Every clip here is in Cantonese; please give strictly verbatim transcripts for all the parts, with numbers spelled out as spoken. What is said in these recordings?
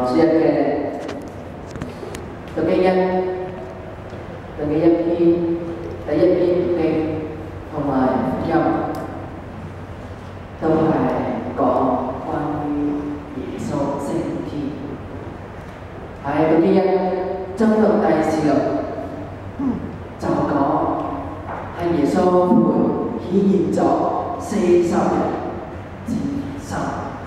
之一嘅讀經一讀嘅一篇第一篇讀經同埋福音，都係講關於耶穌升天。喺讀經一真讀第四六就講係耶穌復活顯現咗四十日之生，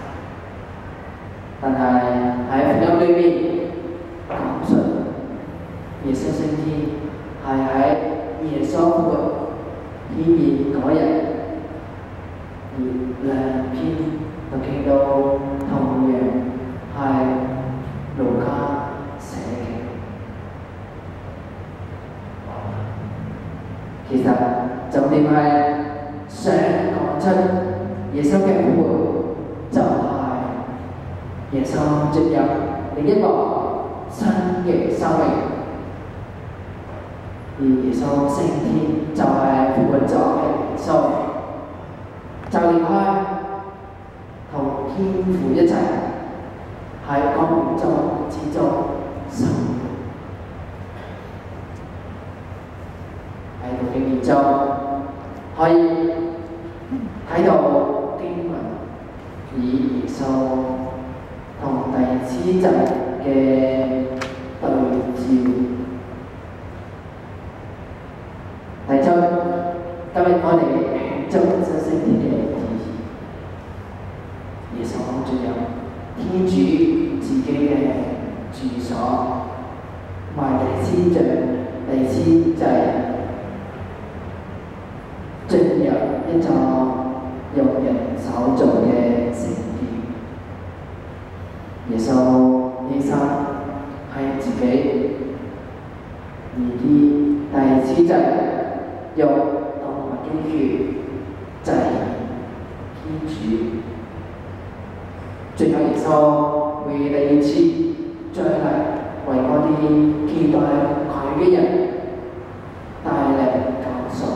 但係喺福音裏面講述耶穌升天係喺耶穌復活顯現嗰日，而兩篇讀經都同樣係路加寫嘅。其實重點係想講出耶穌嘅復活就係耶穌進入另一個新嘅生命，而耶穌升天就係復活咗嘅耶穌，就離開同天父一齊喺光明中之中生活。喺讀經中可以睇到經文以耶穌同第七祭嘅對照。第七，今日我哋將耶穌升天嘅意義，耶穌進入天主自己嘅住所，同埋第七祭第七祭進入一座用人手做嘅聖殿。耶穌犧牲係自己，而啲第七祭用動物嘅血祭天主。最後耶穌會第二次再嚟為嗰啲期待佢嘅人帶嚟救贖。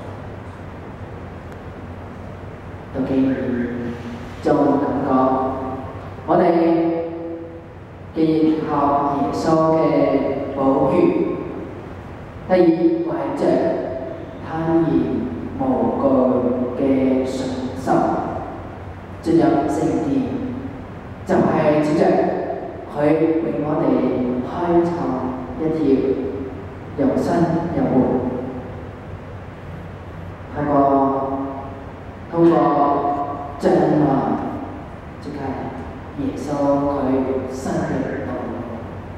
讀經中咁講，我哋既然靠耶穌嘅寶血，得以懷着坦然無懼嘅信心進入聖殿，就係指着佢為我哋開創一條又新又活，係個通過將來，即係耶穌佢生嘅道路。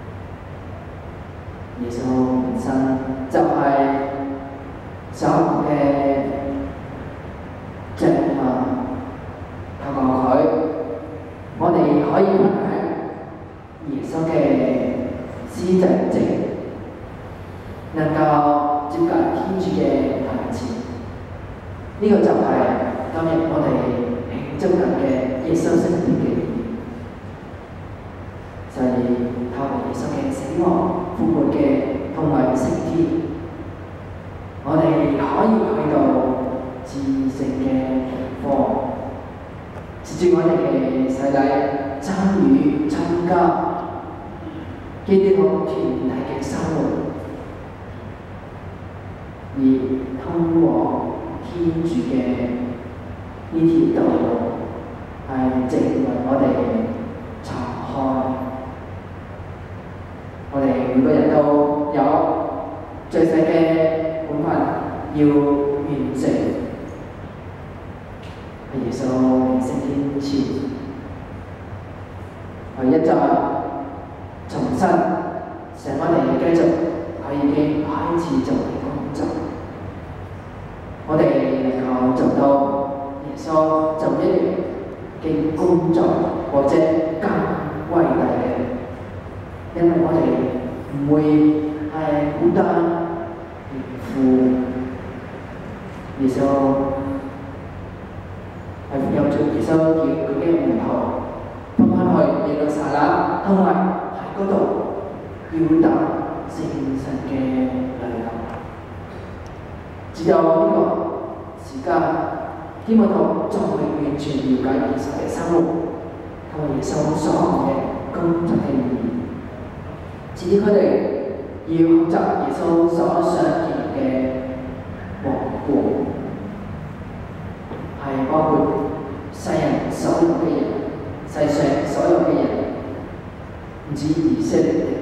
耶穌本身就係守護嘅將來，透過佢，我哋可以分享耶穌嘅施祭證，能夠接近天主嘅台前。呢、這個就係今日我哋慶祝緊嘅耶穌升天嘅意義，就係透過耶穌嘅死亡、復活嘅同埋升天，我哋可以去到至聖嘅地方，接住我哋嘅洗禮，參與參加基督徒團體嘅生活，而通過天主嘅呢條道路係正為我哋敞開。我哋每個人都有最細嘅本分要完成，喺耶穌升天前，我一再重申，成我哋繼續佢已經開始做嘅工作。我哋能夠做到耶穌做一樣嘅工作，或者更偉大嘅，因為我哋唔會係孤單而負。耶穌係有著耶穌叫佢嘅門徒翻返去耶路撒冷，同埋喺嗰度要等聖神嘅來臨。只有呢個時間，基督徒仲未完全了解耶穌嘅生活，同埋耶穌所講嘅工作嘅意義。至於佢哋要學習耶穌所想建立嘅王國，係包括世人所有嘅人，世上所有嘅人，唔止以色列人。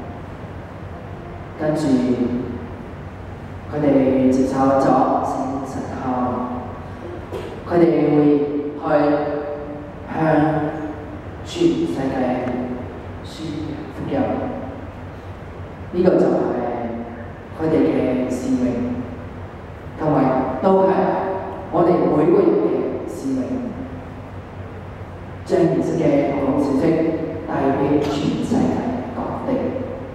跟住佢哋接受咗聖神後，佢哋會去向全世界宣揚福音。呢、這個就係佢哋嘅使命，同埋都係我哋每個人嘅使命，將耶穌嘅好消息帶俾全世界各地。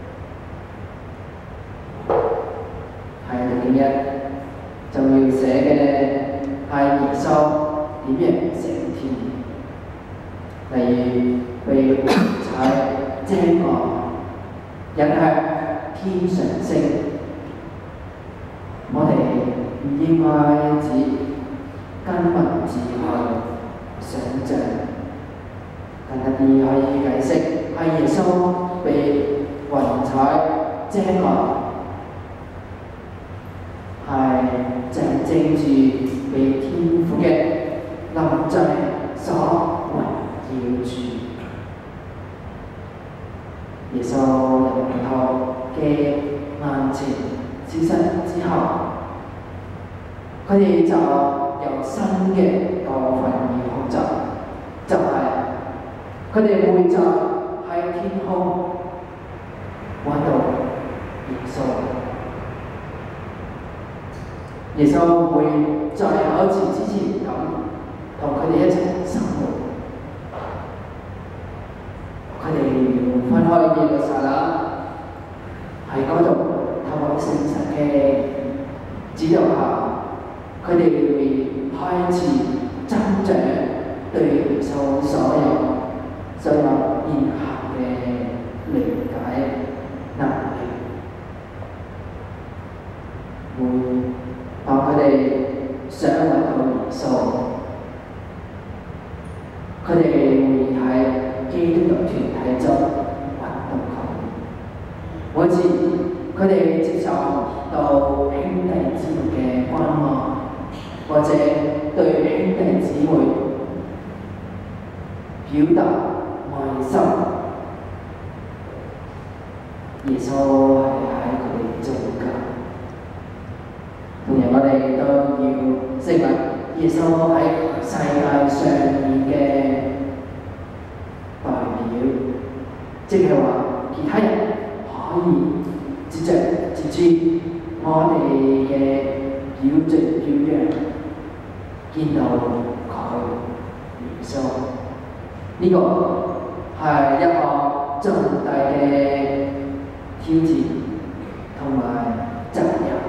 係第一就要寫嘅係耶穌點樣升天，例如被踩遮蓋，引向天上升。我哋唔應該只跟文字去想像，更加啲可以解釋係耶穌被雲彩遮蓋，係象徵住被天父嘅臨在所圍繞住。耶穌入門徒嘅眼前消失之後，佢哋就有新嘅教訓要學習，就係佢哋會在喺天空揾到耶穌。耶穌會在好似之前咁同佢哋一齊生活。佢哋要分開耶路撒冷，喺嗰度透過聖神嘅指導下，佢哋會開始增長對耶穌所有所有言行嘅理解能力。會當佢哋想揾到耶穌，佢哋會喺基督嘅團體中揾到佢。每次佢哋接受到兄弟姊妹嘅關愛，或者對兄弟姊妹表達愛心，耶穌係喺佢哋中間。同樣我哋都要成為耶穌喺世界上面嘅代表，即係話其他人可以接着接住我哋嘅表象表樣，見到佢耶穌。呢、這個係一個重大嘅挑戰同埋責任。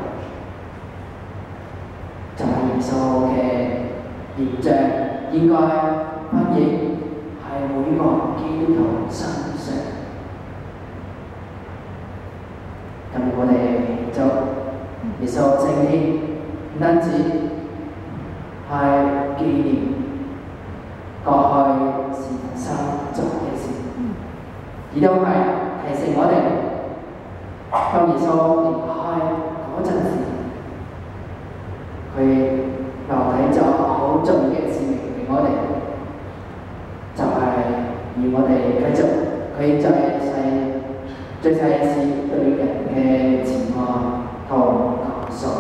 就係耶穌嘅形象應該反映喺每個基督徒身上。咁我哋就耶穌升天，唔單止係紀念過去是發生咗嘅事，亦都係提醒我哋，當耶穌離開嗰陣時，佢留低咗好重要嘅使命俾我哋，就係、是、要我哋繼續佢在世在世時對人嘅慈愛同救贖，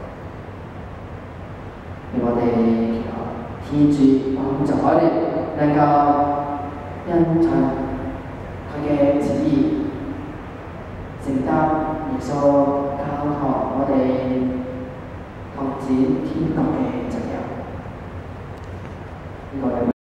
讓我哋天主幫助我哋能夠因循佢嘅旨意，承擔耶穌交託我哋拓展天國嘅責任。呢個